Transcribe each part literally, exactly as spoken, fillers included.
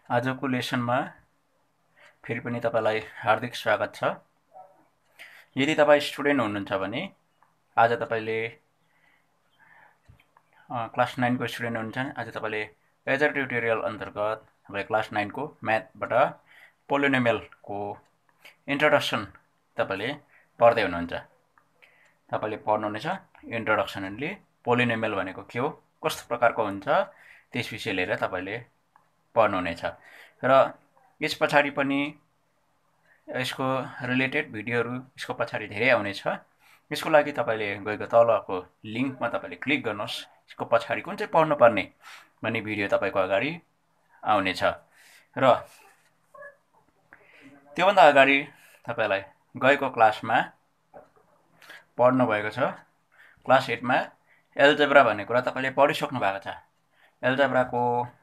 आजको लेसनमा फेरि पनि तपाईलाई हार्दिक स्वागत छ। यदि तपाईँ स्टुडेन्ट हुनुहुन्छ भने आज तपाईले क्लास नाइन को स्टुडेन्ट हुनुहुन्छ भने आज तपाईले एजर ट्युटोरियल अन्तर्गत तपाईँ क्लास नाइन को म्याथबाट पोलिनोमियल को इन्ट्रोडक्सन तपाईले पढ्दै हुनुहुन्छ। तपाईले पढ्नुहुनेछ इन्ट्रोडक्सनली पोलिनोमियल भनेको के हो, कस्तो प्रकारको हुन्छ, त्यस विषय लिएर तपाईले पढ्नुहुनेछ। र यस पछाडि पनि यसको रिलेटेड भिडियोहरू यसको पछाडि धेरै आउनेछ। यसको लागि तपाईले गएको तलको लिंकमा तपाईले क्लिक गर्नुहोस्। यसको पछाडि कुन चाहिँ पढ्नुपर्ने भन्ने भिडियो तपाईको अगाडि आउनेछ। र त्योभन्दा अगाडि तपाईलाई गएको क्लासमा पढ्नु भएको छ। क्लास एट मा एल्जेब्रा भन्ने कुरा तपाईले पढिसक्नु भएको छ। एल्जेब्राको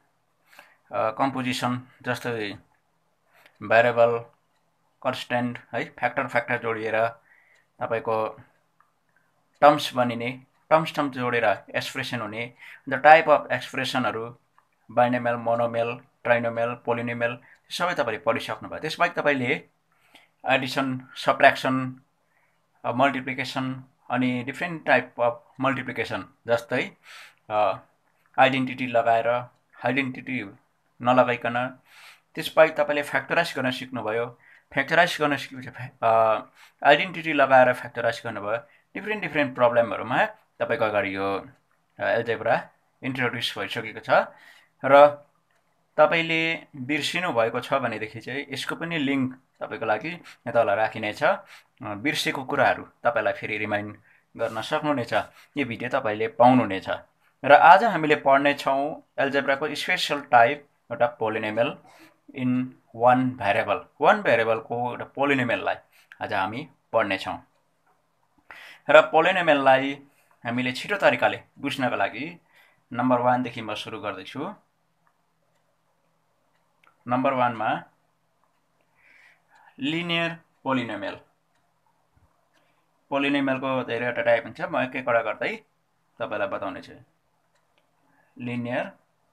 कम्पोजिसन जस्तै भेरिएबल, कन्स्टेन्ट है, फ्याक्टर फ्याक्टर जोडिएर तपाईको टर्म्स बनिने, टर्म्स टर्म्स जोडेर एक्सप्रेसन हुने, द टाइप अफ एक्सप्रेसनहरू बाइनोमियल, मोनोमियल, ट्राइनोमियल, पोलिनोमियल सबै तपाईले पढिसक्नु भयो। त्यसबाहेक तपाईले एडिसन, सब्ट्र्याक्सन, मल्टिप्लिकेसन अनि डिफ्रेन्ट टाइप अफ मल्टिप्लिकेसन जस्तै आइडेन्टिटी लगाएर, आइडेन्टिटी नलगाइकन, त्यसबाहेक तपाईले फ्याक्टराइज गर्न सिक्नुभयो। फ्याक्टराइज गर्न सिकेपछि आइडेन्टिटी लगाएर फ्याक्टराइज गर्नुभयो। डिफ्रेन्ट डिफ्रेन्ट प्रब्लमहरुमा तपाईको अगाडि यो एल्जेब्रा इन्ट्रोड्युस भइसकेको छ। र तपाईले बिर्सिनु भएको छ भनेदेखि चाहिँ यसको पनि लिंक तपाईको लागि यहाँ तल राखिनेछ। बिर्सेको कुराहरू तपाईलाई फेरि रिमाइन्ड गर्न सक्नुहुनेछ। यो भिडियो तपाईले पाउनुहुनेछ। र आज हामीले पढ्ने छौं एल्जेब्राको स्पेशल टाइप एउटा polynomial in one variable. One भेरिएबलको एउटा पोलिनोमियललाई आज हामी पढ्ने छौं। र पोलिनोमियललाई हामीले छिटो तरिकाले बुझ्नको लागि नम्बर वन देखि म सुरु गर्दैछु। नम्बर वन मा लिनियर पोलिनोमियल। पोलिनोमियलको धेरैवटा टाइप हुन्छ, म एक एकवटा गर्दै तपाईलाई बताउने छु। Linear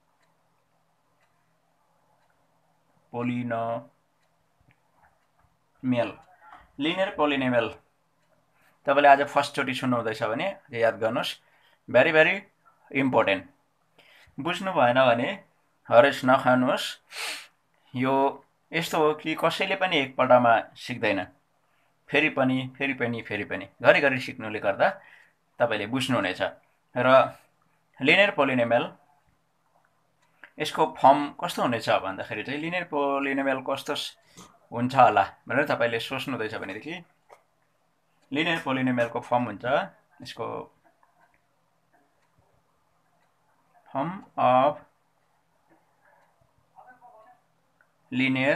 polynomial. लिनियर पोलिनोमियल तपाईले आज फर्स्ट चोटी सुन्नुहुँदैछ भने याद गर्नुहोस्, भेरी भेरी इम्पोर्टेन्ट। बुझ्नु भएन भने हरेस नखानुहोस्। यो यस्तो हो कि कसैले पनि एकपल्टमा सिक्दैन, फेरि पनि फेरि पनि फेरि पनि घरिघरि सिक्नुले गर्दा तपाईले बुझ्नुहुनेछ। र लिनियर पोलिनोमियल यसको फर्म कस्तो हुनेछ भन्दाखेरि चाहिँ लिनियर पोलिनोमियल कस्तो हुन्छ होला भनेर तपाईले सोच्नुहुँदैछ भनेदेखि लिनियर पोलिनोमियलको फर्म हुन्छ यसको form of linear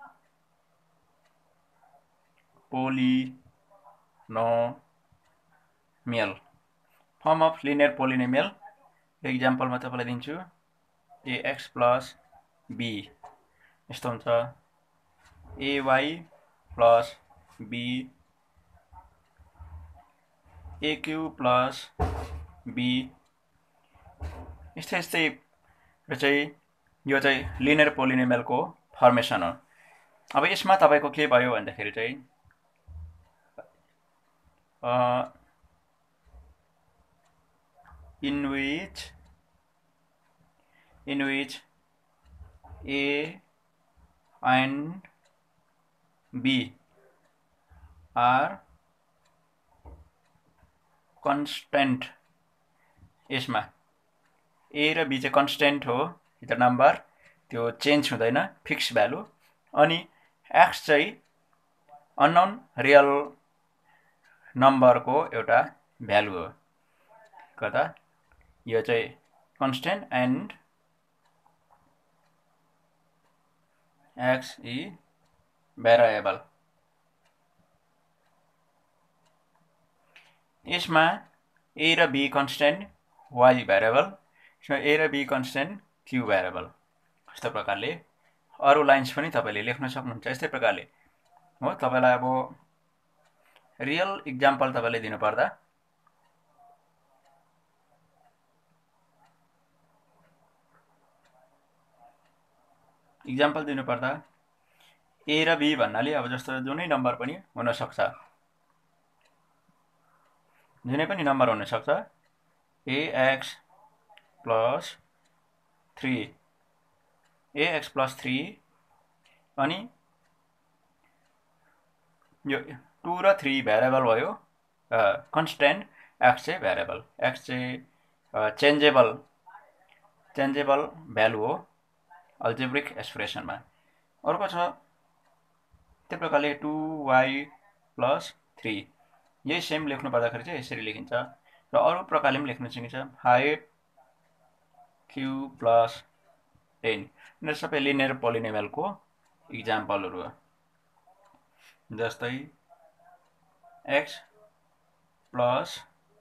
polynomial. Form of linear polynomial example म तपाईलाई दिन्छु। ax प्लस b यस्तो हुन्छ, ay plus b, aq plus b, यस्तै यस्तै र चाहिँ यो चाहिँ लिनियर पोलिनोमियलको फर्मेसन हो। अब यसमा तपाईको के भयो भन्दाखेरि चाहिँ in which in which a and b are constant। यसमा a र b चाहिँ कन्स्टेन्ट हो, त्यो नम्बर त्यो चेन्ज हुँदैन, फिक्स भ्यालु। अनि x चाहिँ अननोन रियल नम्बरको एउटा भ्यालु हो। कता यो चाहिँ constant and x is variable. यसमा a र b कन्स्टेन्ट, y भेरिएबल, यसमा a र b कन्स्टेन्ट, q भेरिएबल। यस्तो प्रकारले अरु लाइन्स पनि तपाईले लेख्न सक्नुहुन्छ। यस्तै प्रकारले हो। तपाईलाई अब रियल इक्जाम्पल तपाईले दिनु पर्दा इक्जाम्पल दिनुपर्दा ए र बी भन्नाले अब जस्तो जुनै नम्बर पनि हुनसक्छ, जुनै पनि नम्बर हुनसक्छ। X plus three X plus three अनि यो टू र थ्री भ्यारिएबल भयो, कन्स्टेन्ट एक्स चाहिँ भ्यारिएबल, एक्स चाहिँ चेन्जेबल चेन्जेबल भ्यालु हो अल्जेब्रिक एक्सप्रेसनमा। अर्को छ त्यो प्रकारले टू वाई प्लस थ्री, यही सेम लेख्नु पर्दाखेरि चाहिँ यसरी लेखिन्छ र अरू प्रकारले पनि लेख्न सकिन्छ, फाइभ क्यू प्लस टेन। यिनीहरू सबै लिनियर पोलिनोमियलको इक्जाम्पलहरू हो। जस्तै X plus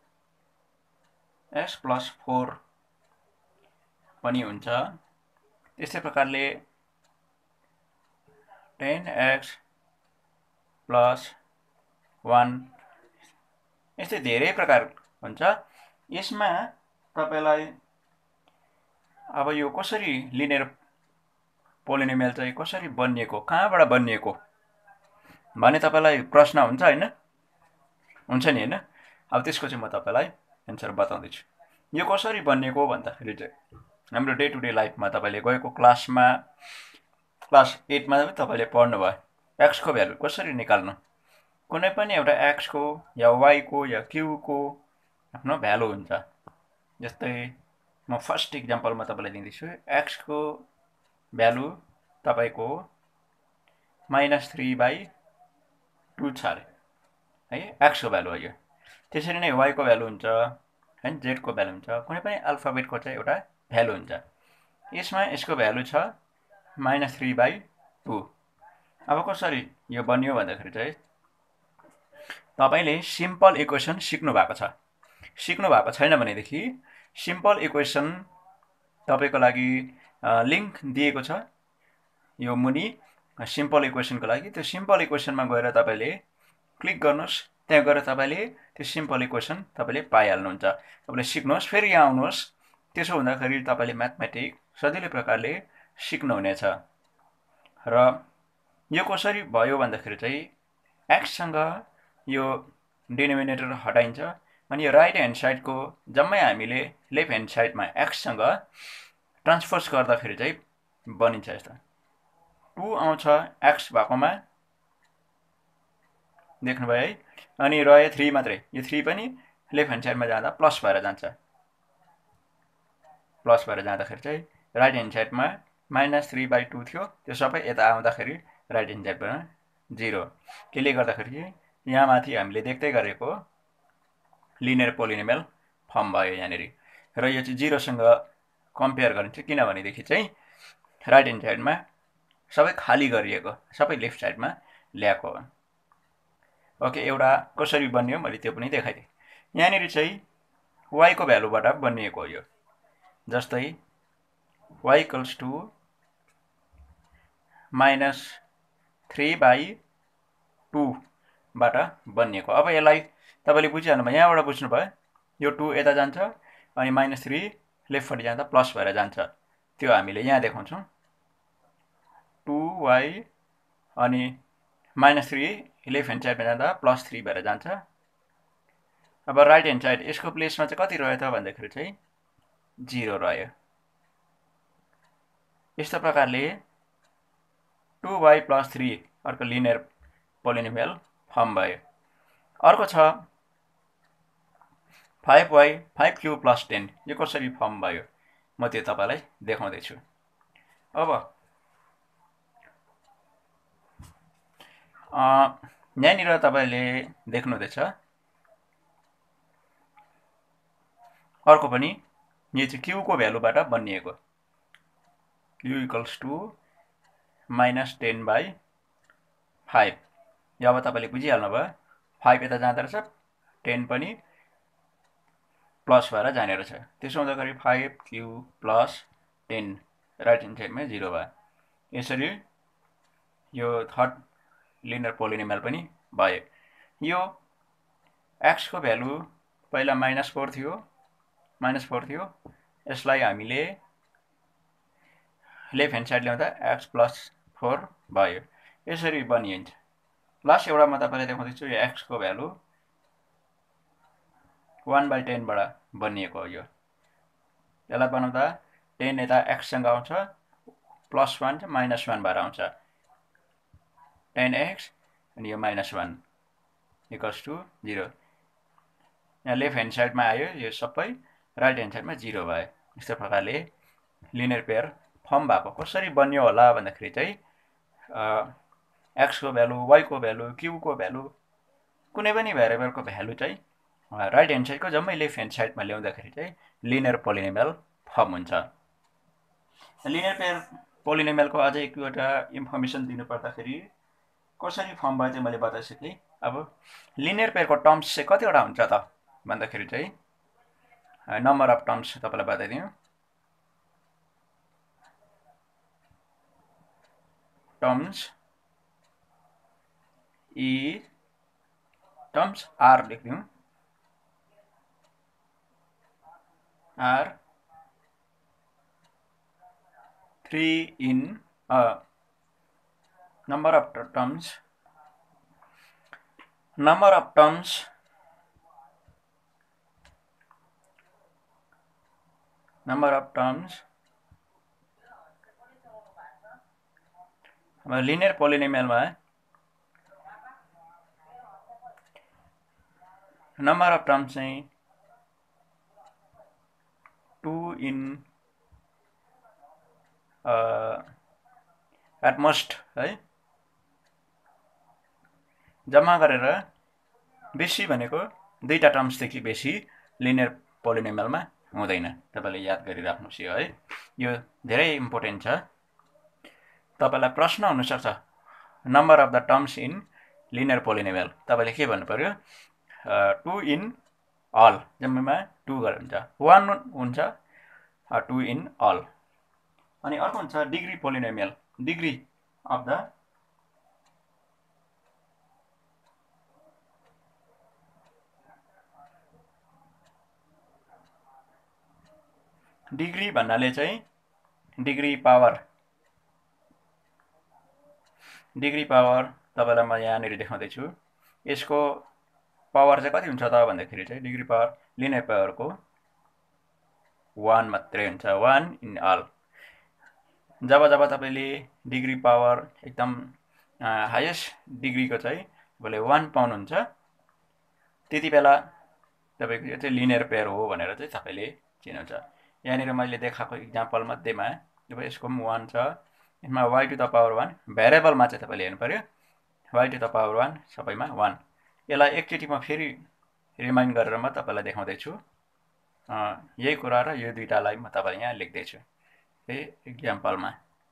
X plus four पनि हुन्छ। त्यस्तै प्रकारले टेन एक्स प्लस वान, यस्तै धेरै प्रकार हुन्छ। यसमा तपाईँलाई अब यो कसरी लिनियर पोलिनोमियल चाहिँ कसरी बनिएको, कहाँबाट बनिएको भने तपाईँलाई प्रश्न हुन्छ होइन, हुन्छ नि होइन। अब त्यसको चाहिँ म तपाईँलाई एन्सर बताउँदैछु। यो कसरी बनिएको भन्दाखेरि चाहिँ हाम्रो डे टु डे लाइफमा तपाईँले गएको क्लासमा क्लास एटमा पनि तपाईँले पढ्नुभयो एक्सको भ्यालु कसरी निकाल्नु, कुनै पनि एउटा एक्सको या वाईको या क्यूको आफ्नो भ्यालु हुन्छ। जस्तै म फर्स्ट इक्जाम्पलमा तपाईँलाई दिँदैछु, एक्सको भ्यालु तपाईँको माइनस थ्री बाई टू छ अरे है, एक्सको भ्यालु हो यो। त्यसरी नै वाईको भ्यालु हुन्छ होइन, जेडको भ्यालु हुन्छ, कुनै पनि अल्फाबेटको चाहिँ एउटा भ्यालु हुन्छ। यसमा यसको भ्यालु छ माइनस थ्री बाई टू। अब कसरी यो बनियो भन्दाखेरि चाहिँ तपाईँले सिम्पल इक्वेसन सिक्नु भएको छ, सिक्नु भएको छैन भनेदेखि सिम्पल इक्वेसन तपाईँको लागि लिङ्क दिएको छ यो मुनि सिम्पल इक्वेसनको लागि। त्यो सिम्पल इक्वेसनमा गएर तपाईँले क्लिक गर्नुहोस्, त्यहाँ गएर तपाईँले त्यो सिम्पल इक्वेसन तपाईँले पाइहाल्नुहुन्छ। तपाईँले सिक्नुहोस्, फेरि यहाँ आउनुहोस्, त्यसो हुँदाखेरि तपाईँले म्याथमेटिक्स सजिलो प्रकारले सिक्नुहुनेछ। र यो कसरी भयो भन्दाखेरि चाहिँ एक्ससँग यो डिनोमिनेटर हटाइन्छ अनि यो राइट ह्यान्ड साइडको जम्मै हामीले लेफ्ट ह्यान्ड साइडमा एक्ससँग ट्रान्सफर्स गर्दाखेरि चाहिँ बनिन्छ यस्तो। टू आउँछ एक्स भएकोमा, देख्नुभयो है, अनि रह्यो थ्री मात्रै। यो थ्री पनि लेफ्ट ह्यान्ड साइडमा जाँदा प्लस भएर जान्छ, प्लस भएर जाँदाखेरि चाहिँ राइट ह्यान्ड साइडमा माइनस थ्री बाई टू थियो, त्यो सबै यता आउँदाखेरि राइट ह्यान्ड साइडमा जिरो। त्यसले गर्दाखेरि यहाँ माथि हामीले देख्दै गरेको लिनियर पोलिनोमियल फर्म भयो यहाँनिर। र यो चाहिँ जिरोसँग कम्पेयर गरिन्छ किनभनेदेखि चाहिँ राइट ह्यान्ड साइडमा सबै खाली गरिएको, सबै लेफ्ट साइडमा ल्याएको हो। ओके, एउटा कसरी बनियो मैले त्यो पनि देखाइदिएँ। यहाँनिर चाहिँ वाईको भ्यालुबाट बनिएको हो यो। जस्तै Y equals two minus three by टूबाट बनिएको। अब यसलाई तपाईँले बुझिहाल्नुभयो, यहाँबाट बुझ्नुभयो, यो टू यता जान्छ अनि माइनस थ्री लेफ्टपट्टि जाँदा प्लस भएर जान्छ, त्यो हामीले यहाँ देखाउँछौँ। टू वाई अनि माइनस थ्री लेफ्ट ह्यान्ड साइडमा जाँदा प्लस थ्री भएर जान्छ। अब राइट ह्यान्ड साइड यसको प्लेसमा चाहिँ कति रह्यो त भन्दाखेरि चाहिँ जिरो रह्यो। यस्तो प्रकारले टू वाई प्लस थ्री अर्को लिनियर पोलिनोमियल फर्म भयो। अर्को छ five Y five Q plus ten, यो कसरी फर्म भयो म त्यो तपाईँलाई देखाउँदैछु। अब यहाँनिर तपाईँले देख्नुहुँदैछ अर्को पनि यो चाहिँ क्यूको भ्यालुबाट बनिएको, Q equals two minus ten by five. यो अब तपाईँले बुझिहाल्नुभयो, फाइभ यता जाँदो रहेछ, टेन पनि प्लस भएर जाने रहेछ। त्यसो हुँदाखेरि five Q plus ten right hand साइडमा जिरो भयो। यसरी यो थर्ड लिनियर पोलिनोमियल पनि भयो। यो एक्सको भ्यालु पहिला माइनस फोर थियो, माइनस फोर थियो, यसलाई हामीले लेफ्ट ह्यान्ड साइड ल्याउँदा एक्स प्लस फोर भयो। यसरी बनिन्छ। लास्ट एउटामा तपाईँलाई देखाउँदैछु यो एक्सको भ्यालु वान बाई टेनबाट बनिएको हो। यो यसलाई बनाउँदा टेन यता एक्ससँग आउँछ, प्लस वान चाहिँ माइनस वान भएर आउँछ, टेन एक्स अनि यो minus one equals two zero. यहाँ लेफ्ट ह्यान्ड साइडमा आयो यो सबै, राइट ह्यान्ड साइडमा जिरो भयो। यस्तो प्रकारले लिनियर पेयर फर्म भएको। कसरी बन्यो होला भन्दाखेरि चाहिँ एक्सको भ्यालु, वाईको भ्यालु, क्यूको भ्यालु, कुनै पनि भेरिएबलको भ्यालु चाहिँ राइट ह्यान्ड साइडको जम्मै लेफ्ट ह्यान्ड साइडमा ल्याउँदाखेरि चाहिँ लिनियर पोलिनोमियल फर्म हुन्छ। लिनियर पेयर पोलिनोमियलको अझै एक दुईवटा इन्फर्मेसन दिनु पर्दाखेरि कसरी फर्म भयो चाहिँ मैले बताइसकेँ। अब लिनियर पेयरको टर्म्स चाहिँ कतिवटा हुन्छ त भन्दाखेरि चाहिँ नम्बर अफ टर्म्स तपाईँलाई बताइदिउँ। टर्म्स ई टर्म्स आर लेखिदिउँ, are three in number of terms number of terms number of terms linear पोलिनोमियलमा नम्बर अफ टर्म्स चाहिँ टू इन एट मोस्ट है, जम्मा गरेर बेसी भनेको दुईटा टर्म्सदेखि बेसी लिनियर पोलिनोमियलमा हुँदैन। तपाईँले याद गरिराख्नुहोस् यो है, यो धेरै इम्पोर्टेन्ट छ। तपाईँलाई प्रश्न हुनसक्छ number of the terms in linear polynomial, तपाईँले के भन्नु पर्यो, टू इन अल, जम्मैमा टू गरेर हुन्छ, वान हुन्छ टू इन अल। अनि अर्को हुन्छ degree polynomial, degree of the degree भन्नाले चाहिँ डिग्री पावर, डिग्री पावर तपाईँलाई म यहाँनिर देखाउँदैछु। यसको पावर चाहिँ कति हुन्छ त भन्दाखेरि चाहिँ डिग्री पावर लिनियर पावरको वान मात्रै हुन्छ, वान इन अल। जब जब तपाईँले डिग्री पावर एकदम हाइएस्ट डिग्रीको चाहिँ तपाईँले वान पाउनुहुन्छ त्यति बेला तपाईँको यो चाहिँ लिनियर पेयर हो भनेर चाहिँ तपाईँले चिन्नुहुन्छ। यहाँनिर मैले देखाएको इक्जाम्पल मध्येमा जब यसको पनि वान छ, यसमा Y to the power one, भेरिएबलमा चाहिँ तपाईँले हेर्नु पऱ्यो Y to the power one सबैमा वान। यसलाई एकचोटि म फेरि रिमाइन्ड गरेर म तपाईँलाई देखाउँदैछु। यही कुरा र यो दुईटालाई म तपाईँलाई यहाँ लेख्दैछु। यही इक्जाम्पलमा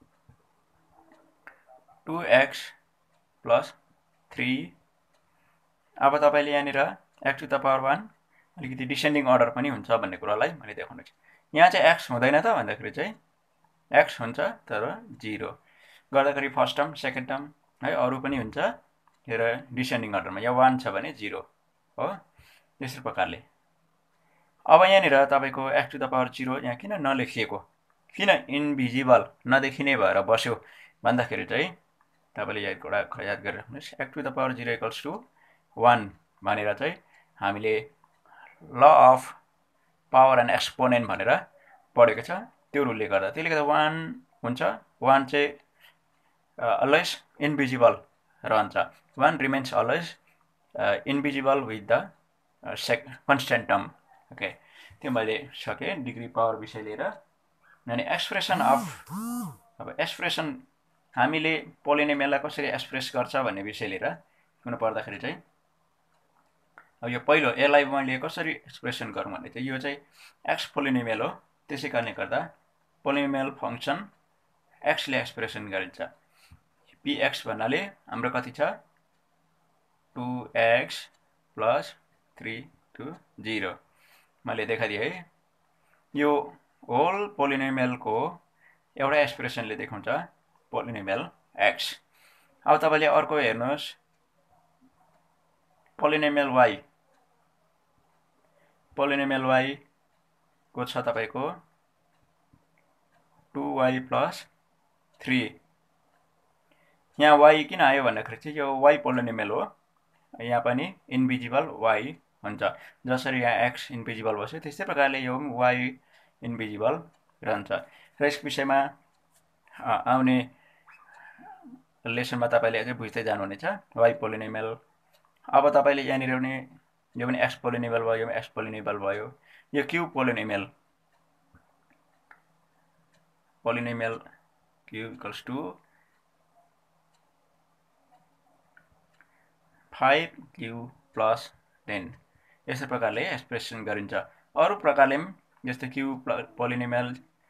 टू एक्स प्लस थ्री, अब तपाईँले यहाँनिर X to the power one अलिकति डिसेन्डिङ अर्डर पनि हुन्छ भन्ने कुरालाई मैले देखाउँदैछु। यहाँ चाहिँ एक्स हुँदैन त भन्दाखेरि चाहिँ एक्स हुन्छ तर जिरो गर्दाखेरि फर्स्ट टर्म सेकेन्ड टर्म है अरू पनि हुन्छ र डिसेन्डिङ अर्डरमा। यहाँ वान छ भने जिरो हो, यस्तो प्रकारले। अब यहाँनिर तपाईँको X to the power zero यहाँ किन नलेखिएको, किन इन्भिजिबल नदेखिने भएर बस्यो भन्दाखेरि चाहिँ तपाईँले यो कुरा याद गरेर राख्नुहोस्। X to the power zero equals to one भनेर चाहिँ हामीले law of power and exponent भनेर पढेको छ, त्यो रुलले गर्दा त्यसले गर्दा वान हुन्छ। वान चाहिँ अलवेज इन्भिजिबल रहन्छ, one remains always invisible with the सेक कन्स्टेन्ट टर्म। ओके, त्यो मैले सकेँ डिग्री पावर विषय लिएर। अनि एक्सप्रेसन अफ, अब एक्सप्रेसन हामीले पोलिनोमियललाई कसरी एक्सप्रेस गर्छ भन्ने विषय लिएर हुनु पर्दाखेरि चाहिँ अब यो पहिलो यसलाई मैले कसरी एक्सप्रेसन गरौँ भने चाहिँ यो चाहिँ एक्स पोलिनोमियल हो, त्यसै कारणले गर्दा पोलिनोमियल फङ्सन एक्सले एक्सप्रेसन गरिन्छ। पिएक्स भन्नाले हाम्रो कति छ, two X plus three two zero मैले देखाइदिएँ है। यो होल पोलिनोमियलको एउटा एक्सप्रेसनले देखाउँछ पोलिनोमियल एक्स। अब तपाईँले अर्को हेर्नुहोस् पोलिनोमियल वाई, पोलिनोमियल वाई को छ तपाईँको टू वाई प्लस थ्री। यहाँ वाई किन आयो भन्दाखेरि चाहिँ यो वाई पोलिनोमियल हो, यहाँ पनि इन्भिजिबल वाई हुन्छ। जसरी यहाँ एक्स इन्भिजिबल बस्यो त्यस्तै प्रकारले यो वाई इन्भिजिबल रहन्छ। र यस विषयमा आउने लेसनमा तपाईँले अझै बुझ्दै जानुहुनेछ वाई पोलिनोमियल। अब तपाईँले यहाँनिर पनि यो पनि एक्स पोलिनोमियल भयो, यो पनि एक्स पोलिनोमियल भयो। यो Q polynomial polynomial Q equals to five Q plus ten, यस्तै प्रकारले एक्सप्रेसन गरिन्छ। अरू प्रकारले पनि जस्तै क्यू पोलिनोमियल,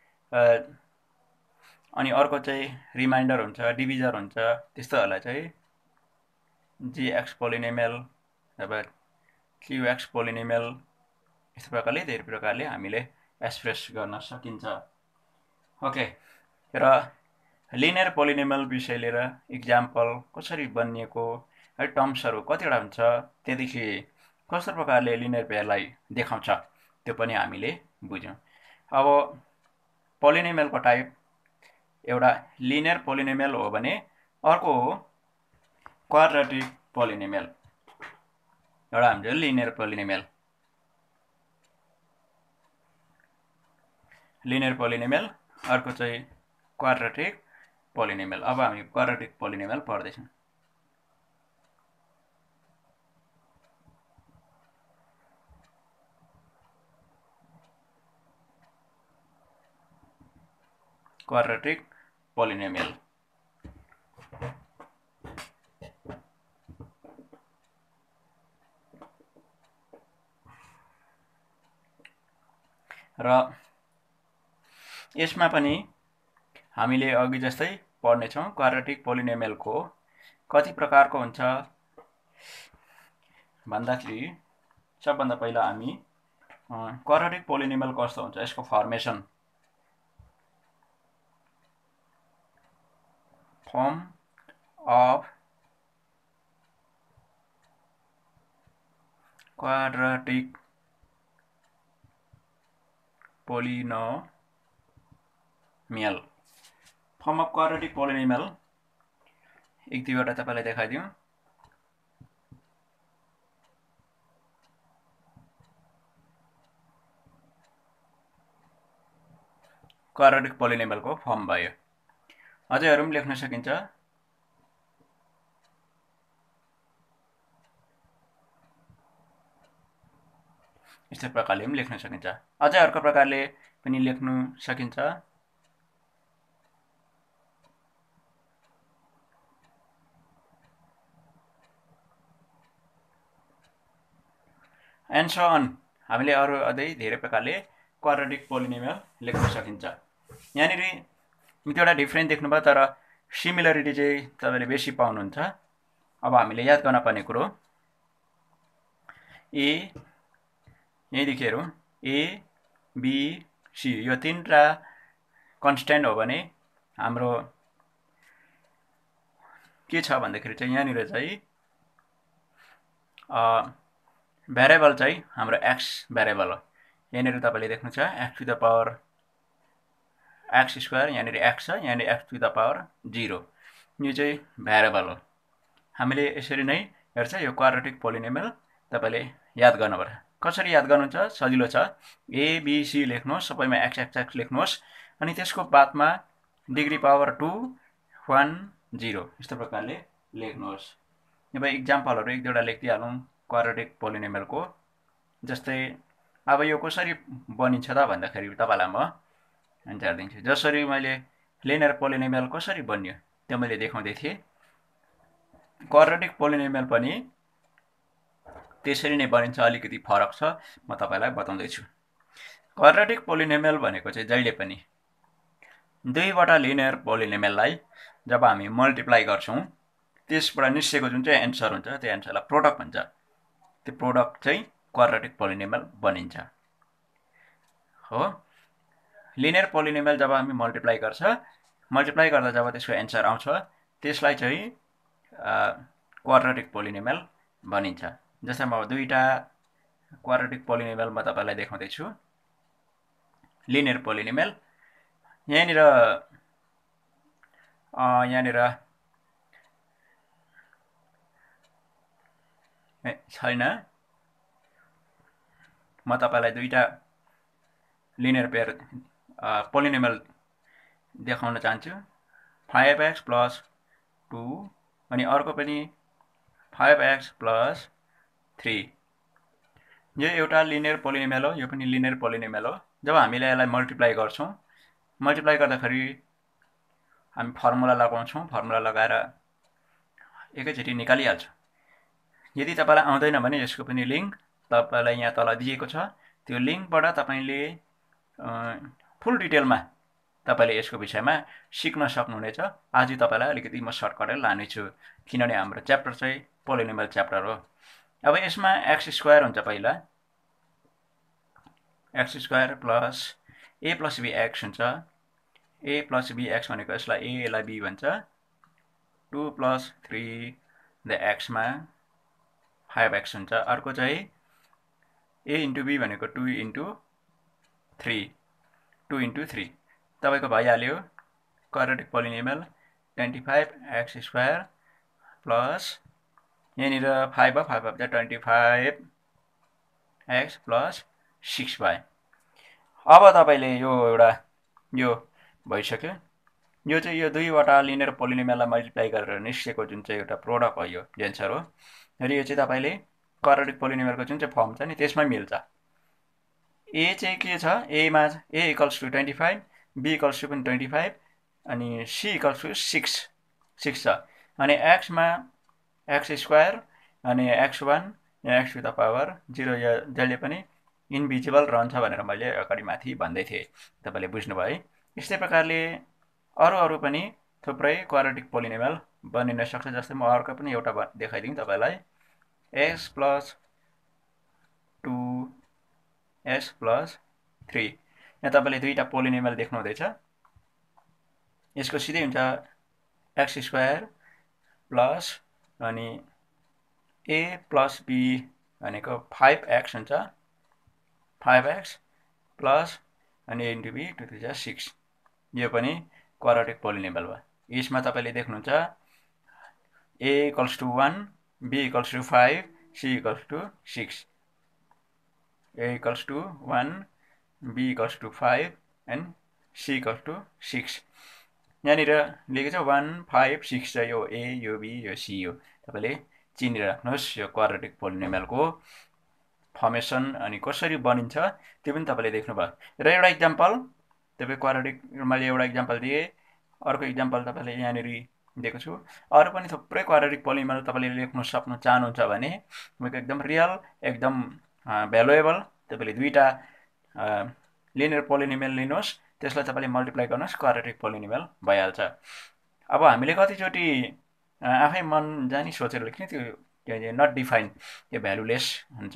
अनि अर्को चाहिँ रिमाइन्डर हुन्छ, डिभिजर हुन्छ, त्यस्तोहरूलाई चाहिँ जिएक्स पोलिनोमियल अब क्युएक्स पोलिनोमियल, यस्तो प्रकारले धेरै प्रकारले हामीले एक्सप्रेस गर्न सकिन्छ। ओके, र लिनियर पोलिनोमियल विषय लिएर इक्जाम्पल कसरी बनिएको है, टर्म्सहरू कतिवटा हुन्छ, त्यहाँदेखि कस्तो प्रकारले लिनियर पेयरलाई देखाउँछ त्यो पनि हामीले बुझ्यौँ। अब पोलिनोमियलको टाइप एउटा लिनियर पोलिनोमियल हो भने अर्को हो क्वाड्रेटिक पोलिनोमियल। एउटा हाम्रो लिनियर पोलिनोमियल लिनियर पोलिनोमियल अर्को चाहिँ क्वाड्रेटिक पोलिनोमियल। अब हामी क्वाड्रेटिक पोलिनोमियल पढ्दैछौँ। क्वाड्रेटिक पोलिनोमियल र यसमा पनि हामीले अघि जस्तै पढ्नेछौँ। क्वाड्रेटिक पोलिनोमियलको कति प्रकारको हुन्छ भन्दाखेरि सबभन्दा पहिला हामी क्वाड्रेटिक पोलिनोमियल कस्तो हुन्छ यसको formation, form of quadratic polynomial. Form of quadratic polynomial एक दुईवटा तपाईँलाई देखाइदिउँ। क्वाड्रेटिक पोलिनोमियलको फर्म भयो। अझै अरू पनि लेख्न सकिन्छ। यस्तै प्रकारले पनि लेख्न सकिन्छ। अझै अर्को प्रकारले पनि लेख्नु सकिन्छ। एन्ड सो अन, हामीले अरू अझै धेरै प्रकारले क्वाड्रेटिक पोलिनोमियल लेख्न सकिन्छ। यहाँनिर एउटा डिफ्रेन्ट देख्नुभयो, तर सिमिलरिटी चाहिँ तपाईँले बेसी पाउनुहुन्छ। अब हामीले याद गर्न पर्ने कुरो ए यहीँदेखि हेरौँ, ए बी सी यो तिनवटा कन्स्ट्यान्ट हो भने हाम्रो के छ भन्दाखेरि चाहिँ यहाँनिर चाहिँ भ्यारिएबल चाहिँ हाम्रो एक्स भ्यारिएबल हो। यहाँनिर तपाईँले देख्नु छ X to the power X square, यहाँनिर एक्स छ, यहाँनिर X to the power zero, यो चाहिँ भ्यारिएबल हो। हामीले यसरी नै हेर्छ यो क्वाड्रेटिक पोलिनोमियल तपाईँले याद गर्नुपर्छ। कसरी याद गर्नुहुन्छ? सजिलो छ। एबिसी लेख्नुहोस्, सबैमा एक्स एक्स एक्स लेख्नुहोस्, अनि त्यसको बादमा degree power two one zero, यस्तो प्रकारले लेख्नुहोस्। अब इक्जाम्पलहरू एक दुईवटा लेखिदिइहालौँ क्वाड्रेटिक पोलिनोमियलको। जस्तै अब यो कसरी बनिन्छ त भन्दाखेरि तपाईँलाई म एन्सर दिन्छु। जसरी मैले लिनियर पोलिनोमियल कसरी बन्यो त्यो मैले देखाउँदै थिएँ, क्वाड्रेटिक पोलिनोमियल पनि त्यसरी नै बनिन्छ। अलिकति फरक छ, म तपाईँलाई बताउँदैछु। क्वाड्रेटिक पोलिनोमियल भनेको चाहिँ जहिले पनि दुईवटा लिनियर पोलिनोमियललाई जब हामी मल्टिप्लाई गर्छौँ त्यसबाट निस्केको जुन चाहिँ एन्सर हुन्छ त्यो एन्सरलाई प्रोडक्ट भन्छ। त्यो प्रोडक्ट चाहिँ क्वाड्रेटिक पोलिनोमियल बनिन्छ हो। लिनियर पोलिनोमियल जब हामी मल्टिप्लाई गर्छ, मल्टिप्लाई गर्दा जब त्यसको एन्सर आउँछ त्यसलाई चाहिँ क्वाड्रेटिक पोलिनोमियल बनिन्छ। जस्तै म दुईवटा क्वाड्रेटिक पोलिनोमियल म तपाईँलाई देखाउँदैछु। लिनियर पोलिनोमियल यहाँनिर यहाँनिर छैन। म तपाईलाई दुईटा लिनियर पेयर पोलिनोमियल देखाउन चाहन्छु। फाइभ एक्स प्लस टू अनि अर्को पनि फाइभ एक्स प्लस थ्री। यो एउटा लिनियर पोलिनोमियल हो, यो पनि लिनियर पोलिनोमियल हो। जब हामीले यसलाई मल्टिप्लाई गर्छौं, मल्टिप्लाई गर्दाखेरि हामी फर्मुला लगाउँछौं, फर्मुला लगाएर एकैचोटि निकालिहाल्छौं। यदि तपाईलाई आउँदैन भने यसको पनि लिंक तपाईलाई यहाँ तल दिएको छ, त्यो लिंकबाट तपाईले फुल डिटेलमा तपाईले यसको विषयमा सिक्न सक्नुहुनेछ। आज तपाईलाई अलिकति म सर्टकटै लानेछु, किनभने हाम्रो च्याप्टर चाहिँ पोलिनोमियल च्याप्टर हो। अब यसमा एक्स स्क्वायर हुन्छ, पहिला X square plus A plus B X हुन्छ। ए प्लस बी एक्स भनेको यसलाई ए, यसलाई बी भन्छ। टू प्लस थ्री द एक्समा फाइभ एक्स हुन्छ। अर्को चाहिँ ए इन्टु बी भनेको two into three, two into three तपाईको भइहाल्यो quadratic polynomial. Twenty five X square plus यहाँनिर फाइभ हो, five five twenty five X plus six भयो। अब तपाईले यो एउटा यो भइसक्यो। यो चाहिँ यो दुईवटा लिनियर पोलिनोमियललाई मल्टिप्लाई गरेर निस्केको जुन चाहिँ एउटा प्रोडक्ट हो, यो एन्सर हो। र यो चाहिँ तपाईले क्वाड्रेटिक पोलिनोमियलको जुन चाहिँ फर्म छ नि त्यसमै मिल्छ। ए चाहिँ के छ, ए मा A equals to twenty five, B equals to पनि ट्वेन्टी फाइभ अनि C equals to six six छ। अनि एक्समा एक्स स्क्वायर अनि X one X to the power zero, यो जहिले पनि इन्भिजिबल रहन्छ भनेर मैले अगाडि माथि भन्दै थिएँ, तपाईले बुझ्नुभयो है। यस्तै प्रकारले अरू अरू पनि थुप्रै क्वाड्रेटिक पोलिनोमियल बनिन सक्छ। जस्तै म अर्को पनि एउटा देखाइदिउँ तपाईलाई। X plus two X plus three, यहाँ तपाईले दुईटा पोलिनोमियल देख्नुहुँदैछ। यसको सिधै हुन्छ एक्स स्क्वायर प्लस अनि ए प्लस बी भनेको फाइभ एक्स हुन्छ, फाइभ एक्स प्लस अनि A into B two three जा सिक्स। यो पनि क्वाड्रेटिक पोलिनोमियल भयो। यसमा तपाईले देख्नुहुन्छ A equals to one, B equals to five, C equals to six. A equals to one, B equals to five and C equals to six. यहाँनिर लेखेको छ वान फाइभ सिक्स छ, यो ए, यो बी, यो सी हो। तपाईले चिनिराख्नुहोस् यो क्वाड्रेटिक पोलिनोमियलको फर्मेसन अनि कसरी बनिन्छ त्यो पनि तपाईले देख्नुभयो। र एउटा इक्जाम्पल तपाईँ क्वाड्रेटिक, मैले एउटा इक्जाम्पल दिएँ। अर्को इक्जाम्पल तपाईले यहाँनिर दिएको छु। अरू पनि थुप्रै क्वाड्रेटिक पोलिनोमियल तपाईले लेख्न सक्नु चाहनुहुन्छ भने तपाईँको एकदम रियल, एकदम भ्यालुएबल तपाईले दुईटा लिनियर पोलिनोमियल लिनुहोस्, त्यसलाई तपाईले मल्टिप्लाई गर्नुहोस्, क्वाड्रेटिक पोलिनोमियल भइहाल्छ। अब हामीले कतिचोटि आफै मन जानी सोचेर लेख्ने, त्यो नट डिफाइन, त्यो भ्यालुलेस हुन्छ।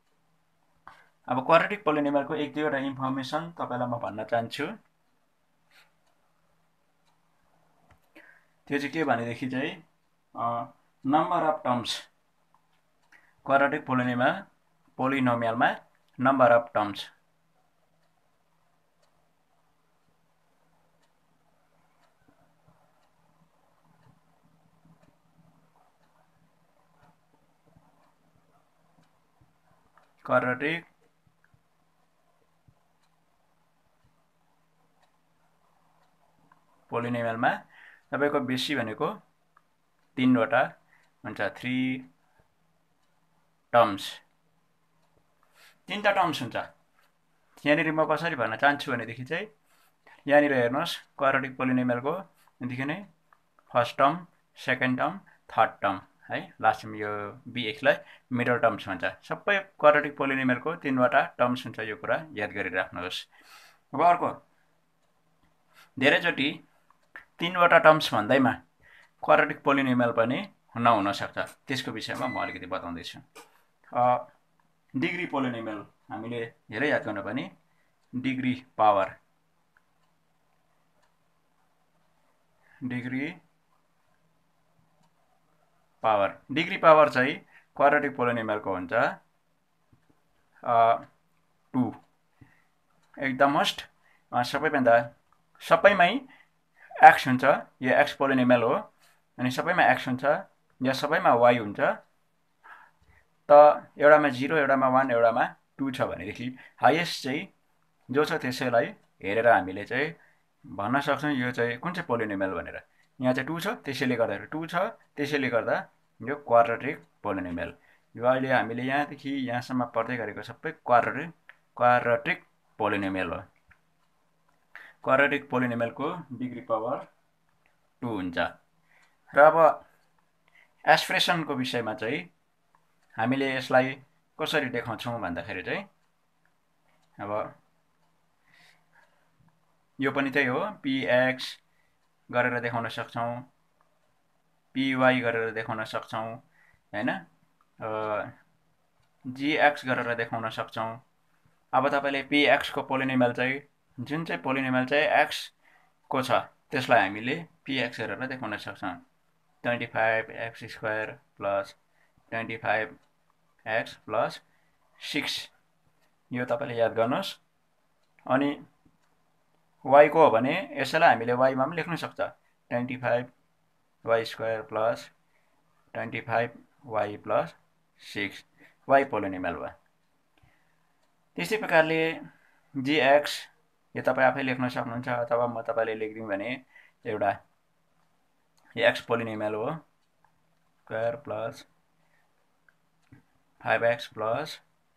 अब क्वाड्रेटिक पोलिनोमियलको एक दुईवटा इन्फर्मेसन तपाईलाई म भन्न चाहन्छु। त्यो चाहिँ के भनेदेखि चाहिँ number of terms, quadratic polynomial पोलिनोमियलमा नम्बर अफ टर्म्स क्वाड्रेटिक पोलिनोमियलमा तपाईको बेसी भनेको तीनवटा हुन्छ, थ्री टर्म्स, तीनटा टर्म्स हुन्छ। यहाँनिर म कसरी भन्न चाहन्छु भनेदेखि चाहिँ यहाँनिर हेर्नुहोस् क्वाड्रेटिक पोलिनोमियलको देखि नै first term, second term, third term है, लास्टमा यो बी एक्सलाई मिडल टर्म्स भन्छ। सबै क्वाड्रेटिक पोलिनोमियलको तीनवटा टर्म्स हुन्छ, यो कुरा याद गरिराख्नुहोस्। अब अर्को धेरैचोटि तीनवटा टर्म्स भन्दैमा क्वाड्रेटिक पोलिनोमियल पनि नहुन सक्छ, त्यसको विषयमा म अलिकति बताउँदैछु। डिग्री पोलिनोमियल हामीले धेरै याद गर्नुपर्ने, degree power, degree power degree power चाहिँ क्वाड्रेटिक पोलिनोमियलको हुन्छ टू। एकदम मोस्ट सबैभन्दा सबैमै एक्स हुन्छ, यो एक्स पोलिनोमियल हो, अनि सबैमा एक्स हुन्छ, या सबैमा वाई हुन्छ, त एउटामा जिरो, एउटामा वान, एउटामा टू छ भनेदेखि हाइएस्ट चाहिँ जो छ त्यसैलाई हेरेर हामीले चाहिँ भन्न सक्छौँ यो चाहिँ कुन चाहिँ पोलिनोमियल भनेर। यहाँ चाहिँ टू छ, त्यसैले गर्दा टू छ, त्यसैले गर्दा यो क्वाड्रेटिक पोलिनोमियल। यो अहिले हामीले यहाँदेखि यहाँसम्म पढ्दै गरेको सबै क्वाड्रेटिक क्वाड्रेटिक पोलिनोमियल हो। क्वाड्रेटिक पोलिनोमियलको डिग्री पावर टू हुन्छ। र अब एक्सप्रेसनको विषयमा चाहिँ हामीले यसलाई कसरी देखाउँछौँ भन्दाखेरि चाहिँ अब यो पनि त्यही हो, पीएक्स गरेर देखाउन सक्छौँ, पीवाई गरेर देखाउन सक्छौँ हैन, जीएक्स गरेर देखाउन सक्छौँ। अब तपाईले पीएक्स को पोलिनोमियल चाहिँ जुन चाहिँ पोलिनोमियल चाहिँ एक्स को छ त्यसलाई हामीले पीएक्स गरेर देखाउन सक्छौँ। Twenty five X square plus twenty five X plus six, यो तपाईँले याद गर्नुहोस्। अनि वाई को हो भने यसैलाई हामीले वाईमा पनि लेख्न सक्छ, twenty five Y square plus twenty five Y plus six, Y polynomial भयो। त्यस्तै प्रकारले जीएक्स यो तपाईँ आफै लेख्न सक्नुहुन्छ, अथवा म तपाईँले लेखिदिउँ भने एउटा एक्स पोलिनोमियल हो, square plus five X plus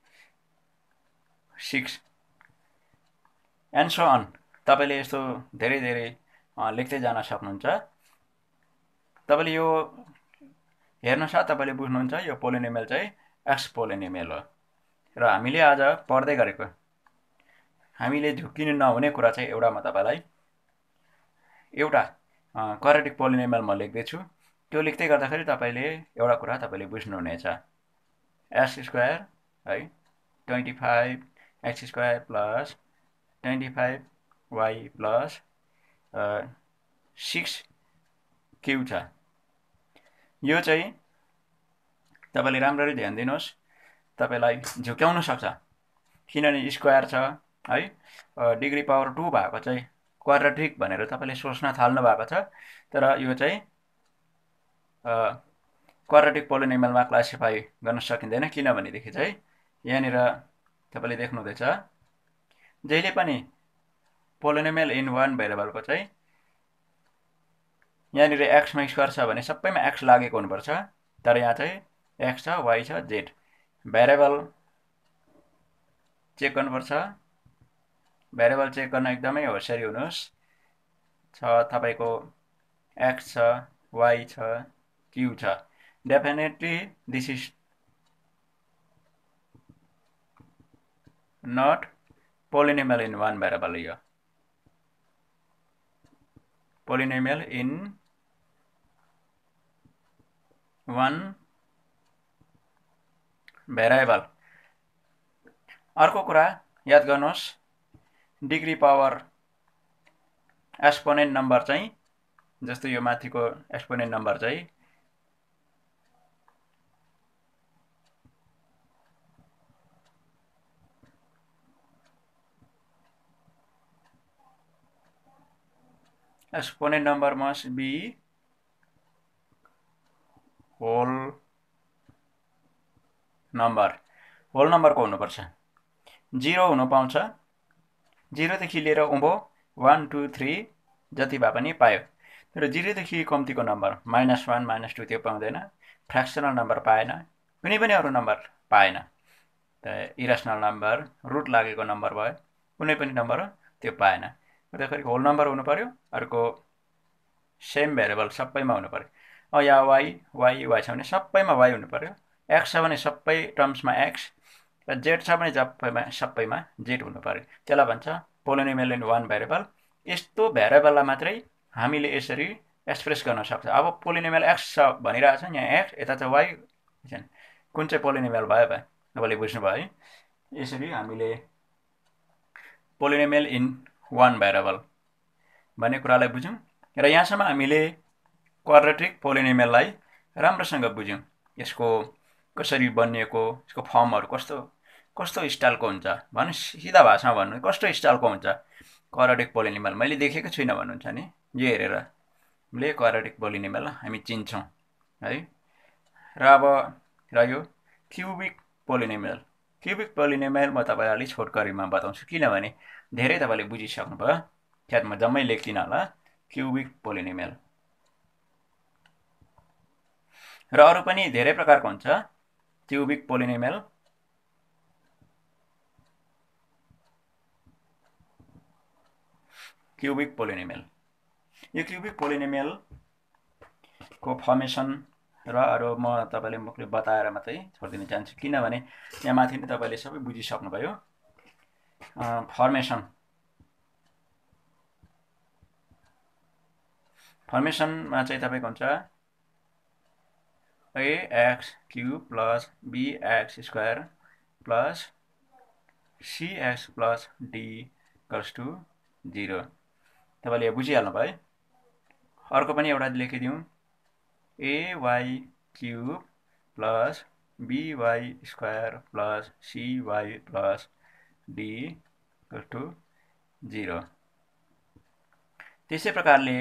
six and so on. तपाईँले यस्तो धेरै धेरै लेख्दै जान सक्नुहुन्छ। तपाईँले यो हेर्नुहोस्, तपाईँले बुझ्नुहुन्छ यो पोलिनोमियल चाहिँ एक्स पोलिनोमियल हो। र हामीले आज पढ्दै गरेको हामीले झुक्किनु नहुने कुरा चाहिँ एउटा म तपाईँलाई एउटा क्वाड्रेटिक पोलिनोमियल म लेख्दैछु, त्यो लेख्दै गर्दाखेरि तपाईँले एउटा कुरा तपाईँले बुझ्नुहुनेछ। एक्स स्क्वायर है twenty five X square plus twenty five Y plus six Q छ। यो चाहिँ तपाईँले राम्ररी ध्यान दिनुहोस्, तपाईँलाई झुक्याउन सक्छ, किनभने स्क्वायर छ है, डिग्री पावर टू भएको चाहिँ क्वाड्रेटिक भनेर तपाईँले सोच्न थाल्नु भएको छ। तर यो चाहिँ क्वाड्रेटिक पोलिनोमियलमा क्लासिफाई गर्न सकिँदैन, किनभनेदेखि चाहिँ यहाँनिर तपाईँले देख्नुहुँदैछ जहिले पनि पोलिनोमियल इन वान भेरिएबलको चाहिँ यहाँनिर एक्समा स्क्वायर छ भने सबैमा एक्स लागेको हुनुपर्छ। तर यहाँ चाहिँ एक्स छ, वाई छ, जेड। भेरिएबल चेक गर्नुपर्छ, भेरिएबल चेक गर्न एकदमै होसियारी हुनुहोस्। छ तपाईँको एक्स छ, वाई छ, क्यू छ, definitely this is not polynomial in one variable. यो पोलिनोमियल इन वान भेरिएबल। अर्को कुरा याद गर्नुहोस्, डिग्री पावर एक्सपोनेन्ट नम्बर चाहिँ जस्तो यो माथिको एक्सपोनेन्ट नम्बर चाहिँ exponent number must be whole number, whole नम्बरको हुनुपर्छ। जिरो हुनु पाउँछ, जिरोदेखि लिएर उँभो वान टू थ्री जति भए पनि पायो। तर जिरोदेखि कम्तीको number minus one minus two त्यो पाउँदैन, फ्रेक्सनल नम्बर पाएन, कुनै पनि अरू नम्बर पाएन। त इरेसनल नम्बर, रुट लागेको नम्बर भयो, कुनै पनि नम्बर हो त्यो पाएन। अन्तखेरि होल नम्बर हुनु पर्यो, अर्को सेम भेरिएबल सबैमा हुनु पर्यो। अब यहाँ वाई वाई वाई छ भने सबैमा वाई हुनु पर्यो, एक्स छ भने सबै टर्म्समा एक्स, र जेड छ भने सबैमा सबैमा जेड हुनु पर्यो। त्यसलाई भन्छ पोलिनोमियल इन वान भेरिएबल। यस्तो भेरिएबललाई मात्रै हामीले यसरी एक्सप्रेस गर्न सक्छ। अब पोलिनोमियल एक्स छ भनिरहेको छ, यहाँ एक्स, यता चाहिँ वाई, कुन चाहिँ पोलिनोमियल भयो भयो तपाईँले बुझ्नुभयो है। यसरी हामीले पोलिनोमियल इन वान भेरिएबल भन्ने कुरालाई बुझ्यौँ। र यहाँसम्म हामीले क्वाड्रेटिक पोलिनोमियललाई राम्रोसँग बुझ्यौँ, यसको कसरी बनिएको, यसको फर्महरू कस्तो कस्तो स्टाइलको हुन्छ भन्नु, सिधा भाषामा भन्नु कस्तो स्टाइलको हुन्छ क्वाड्रेटिक पोलिनोमियल। मैले देखेको छुइनँ भन्नुहुन्छ नि, यो हेरेर ले क्वाड्रेटिक पोलिनोमियल हामी चिन्छौँ है। र अब रह्यो क्युबिक पोलिनोमियल। क्युबिक पोलिनोमियल म तपाईँलाई अलिक छोटकरीमा बताउँछु, किनभने धेरै तपाईँले बुझिसक्नुभयो, सायद म जम्मै लेख्दिनँ होला। क्युबिक पोलिनोमियल र अरू पनि धेरै प्रकारको हुन्छ क्युबिक पोलिनोमियल। क्युबिक पोलिनोमियल यो क्युबिक पोलिनोमियल को फर्मेसन र अरू म तपाईँले मुखले बताएर मात्रै छोडिदिन चाहन्छु, किनभने यहाँ माथि नै तपाईँले सबै बुझिसक्नुभयो। फर्मेसन फर्मेसनमा चाहिँ तपाईँको हुन्छ A X cube plus B X square plus C X plus D equals to zero. तपाईँले यहाँ बुझिहाल्नु भयो। अर्को पनि एउटा लेखिदिउँ, A Y cube plus B Y square plus C Y plus D equals to zero. त्यसै प्रकारले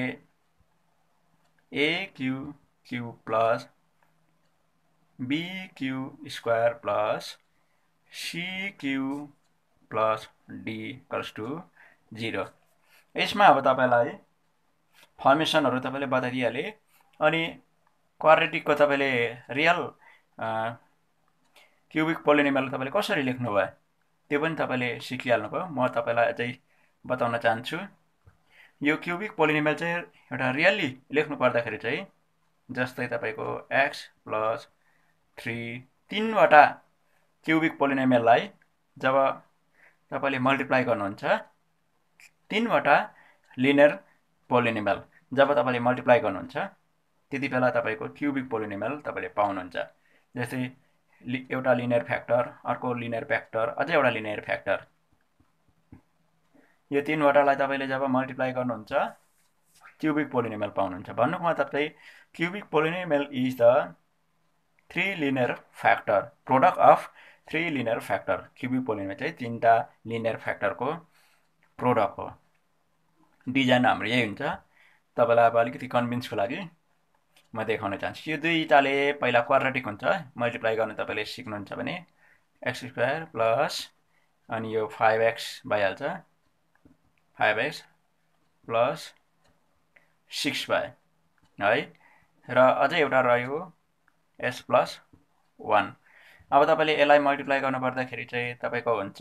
A Q Q plus B Q square plus C Q plus D equals to zero. यसमा अब तपाईँलाई फर्मेसनहरू तपाईँले बताइदिइहालेँ। अनि क्वाड्रेटिकको तपाईँले रियल क्युबिक पोलिनोमियल तपाईँले कसरी लेख्नुभयो त्यो पनि तपाईँले सिकिहाल्नुभयो। म तपाईँलाई अझै बताउन चाहन्छु। यो क्युबिक पोलिनोमियल चाहिँ एउटा रियल्ली लेख्नु पर्दाखेरि चाहिँ जस्तै तपाईँको एक्स प्लस थ्री तीनवटा क्युबिक पोलिनोमियललाई जब तपाईँले मल्टिप्लाई गर्नुहुन्छ, तीनवटा लिनियर पोलिनोमियल जब तपाईँले मल्टिप्लाई गर्नुहुन्छ त्यति बेला तपाईँको क्युबिक पोलिनोमियल तपाईँले पाउनुहुन्छ। जस्तै एउटा लिनियर फ्याक्टर, अर्को लिनियर फ्याक्टर, अझै एउटा लिनियर फ्याक्टर, यो तीनवटालाई तपाईँले जब मल्टिप्लाई गर्नुहुन्छ क्युबिक पोलिनोमियल पाउनुहुन्छ। भन्नुको मतलब चाहिँ cubic polynomial is the three linear factor, product of three linear factor. Cubic polynomial चाहिँ तीनटा लिनियर फ्याक्टरको प्रोडक्ट हो। डिजाइन हाम्रो यही हुन्छ। तपाईँलाई अब अलिकति कन्भिन्सको लागि म देखाउन चाहन्छु। यो दुईटाले पहिला क्वाड्रेटिक हुन्छ, मल्टिप्लाई गर्न तपाईँले सिक्नुहुन्छ भने एक्स स्क्वायर प्लस अनि यो फाइभ एक्स भइहाल्छ, फाइभ एक्स प्लस सिक्स भयो है। र अझै एउटा रह्यो एस प्लस वान। अब तपाईँले यसलाई मल्टिप्लाई गर्नु पर्दाखेरि चाहिँ तपाईँको हुन्छ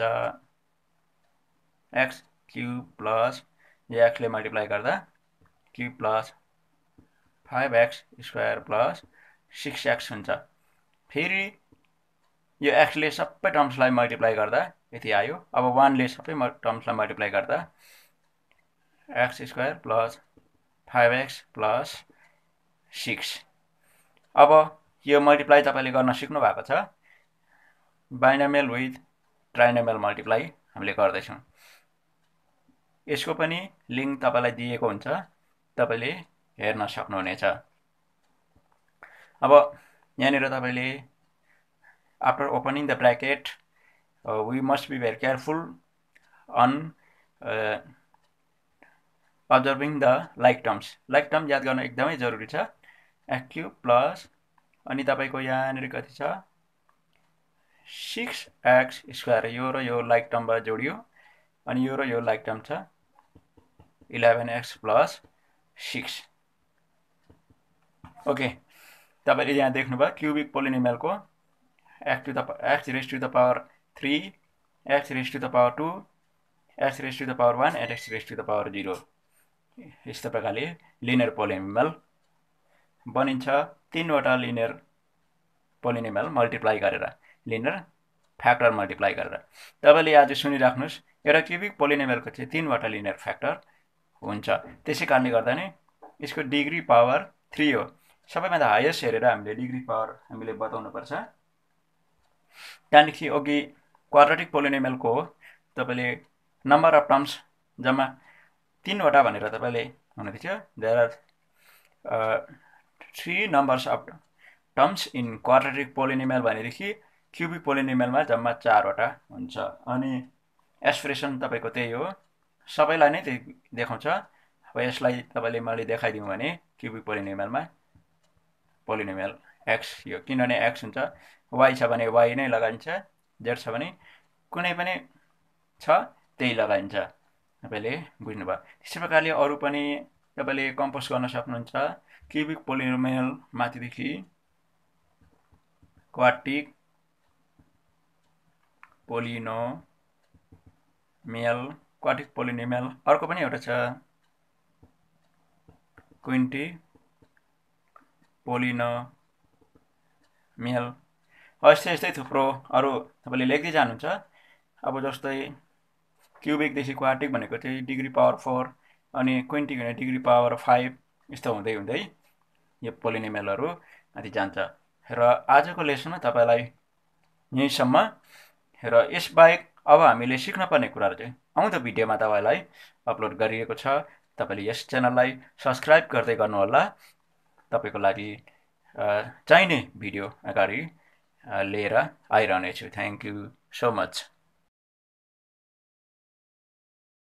एक्स क्युब प्लस यो एक्सले मल्टिप्लाई गर्दा cube plus five X square plus six X हुन्छ। फेरि यो एक्सले सबै टर्म्सलाई मल्टिप्लाई गर्दा यति आयो। अब वानले सबै टर्म्सलाई मल्टिप्लाई गर्दा X square plus five X plus six. अब यो मल्टिप्लाई तपाईँले गर्न सिक्नु भएको छ। बाइनोमियल विथ ट्राइनोमियल मल्टिप्लाई हामीले गर्दैछौँ। यसको पनि लिङ्क तपाईँलाई दिएको हुन्छ, तपाईँले हेर्न सक्नुहुनेछ। अब यहाँनिर तपाईँले after opening the bracket we must be very careful on observing the like terms. Like term याद गर्न एकदमै जरुरी छ। एक्स क्युब प्लस अनि तपाईँको यहाँनिर कति छ सिक्स एक्स स्क्वायर, यो र यो लाइक टर्मबाट जोडियो अनि यो र यो लाइक टर्म छ eleven X plus six. Okay, तपाईँले यहाँ देख्नुभयो क्युबिक पोलिनोमियलको X to the X raise to the power three, X raise to the power two, X raise to the power one and X raise to the power zero. यस्तो प्रकारले linear polynomial बनिन्छ। तीनवटा linear polynomial multiply गरेर, linear factor multiply गरेर। तपाईँले आज सुनिराख्नुहोस्, एउटा cubic पोलिनोमियलको चाहिँ तीनवटा लिनियर फ्याक्टर हुन्छ। त्यसै कारणले गर्दा नै यसको डिग्री पावर थ्री हो। सबैभन्दा हाइएस्ट हेरेर हामीले डिग्री पावर हामीले बताउनुपर्छ। त्यहाँदेखि अघि क्वाड्रेटिक पोलिनोमियलको हो, तपाईँले नम्बर अफ टर्म्स जम्मा तीनवटा भनेर तपाईँले हुनुहुन्थ्यो थियो। There are three numbers of terms in quadratic polynomial भनेदेखि क्युबिक पोलिनोमियलमा जम्मा चारवटा हुन्छ। अनि एक्सप्रेसन तपाईँको त्यही हो, सबैलाई नै त्यही देखाउँछ। अब यसलाई तपाईँले मैले देखाइदिउँ भने क्युबिक पोलिनोमियलमा पोलिनोमियल एक्स यो किनभने एक्स हुन्छ वाई छ भने वाई नै लगाइन्छ जेड छ भने कुनै पनि छ त्यही लगाइन्छ तपाईँले बुझ्नुभयो। त्यस्तै प्रकारले अरू पनि तपाईँले कम्पोज गर्न सक्नुहुन्छ क्युबिक पोलिनोमियल माथिदेखि क्वाड्रिक पोलिनोमियल क्वाड्रिक पोलिनोमियल अर्को पनि एउटा छ क्विन्टी पोलिनोमियल यस्तै यस्तै थुप्रो अरू तपाईँले लेख्दै जानुहुन्छ। अब जस्तै क्युबिकदेखि क्वाड्रिक भनेको चाहिँ डिग्री पावर फोर अनि क्विन्टिक भने डिग्री पावर फाइभ यस्तो हुँदै हुँदै यो पोलिनोमियलहरू माथि जान्छ। र आजको लेसनमा तपाईँलाई यहीँसम्म र यसबाहेक अब हामीले सिक्नुपर्ने कुराहरू चाहिँ आउँदो भिडियोमा तपाईँलाई अपलोड गरिएको छ। तपाईँले यस च्यानललाई सब्सक्राइब गर्दै गर्नुहोला। तपाईँको लागि चाहिने भिडियो अगाडि लिएर आइरहनेछु। Thank you so much.